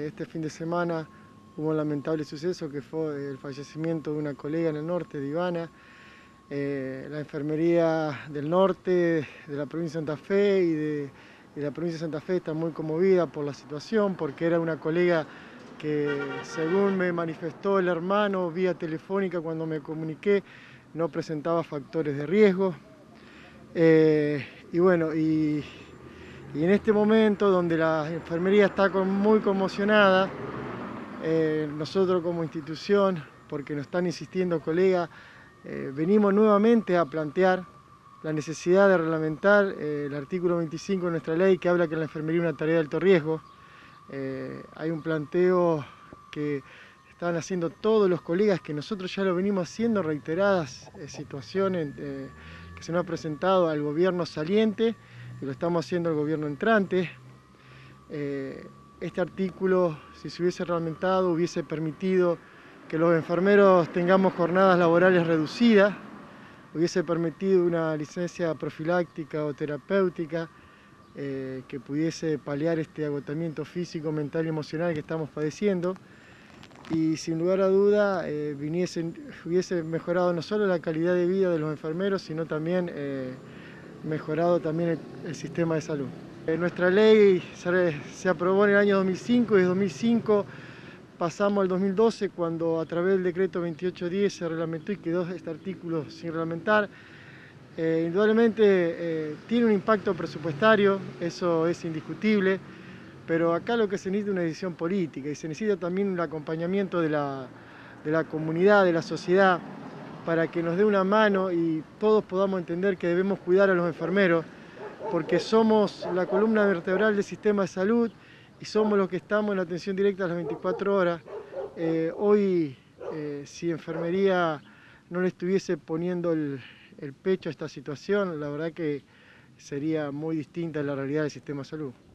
este fin de semana hubo un lamentable suceso que fue el fallecimiento de una colega en el norte, de Ivana. La enfermería del norte, de la provincia de Santa Fe y de la provincia de Santa Fe está muy conmovida por la situación, porque era una colega que, según me manifestó el hermano vía telefónica cuando me comuniqué, no presentaba factores de riesgo. Y en este momento donde la enfermería está muy conmocionada, nosotros como institución, porque nos están insistiendo colegas, venimos nuevamente a plantear la necesidad de reglamentar el artículo 25 de nuestra ley, que habla que la enfermería es una tarea de alto riesgo. Hay un planteo que están haciendo todos los colegas, que nosotros ya lo venimos haciendo, reiteradas situaciones que se nos ha presentado al gobierno saliente y lo estamos haciendo al gobierno entrante. Este artículo, si se hubiese reglamentado, hubiese permitido que los enfermeros tengamos jornadas laborales reducidas, hubiese permitido una licencia profiláctica o terapéutica que pudiese paliar este agotamiento físico, mental y emocional que estamos padeciendo. Y sin lugar a duda hubiese mejorado no solo la calidad de vida de los enfermeros, sino también mejorado también el sistema de salud. Nuestra ley se aprobó en el año 2005 y desde 2005 pasamos al 2012 cuando a través del decreto 2810 se reglamentó y quedó este artículo sin reglamentar. Indudablemente tiene un impacto presupuestario, eso es indiscutible, pero acá lo que se necesita es una decisión política y se necesita también un acompañamiento de la comunidad, de la sociedad, para que nos dé una mano y todos podamos entender que debemos cuidar a los enfermeros, porque somos la columna vertebral del sistema de salud y somos los que estamos en la atención directa a las 24 horas. Si enfermería no le estuviese poniendo el pecho a esta situación, la verdad que sería muy distinta la realidad del sistema de salud.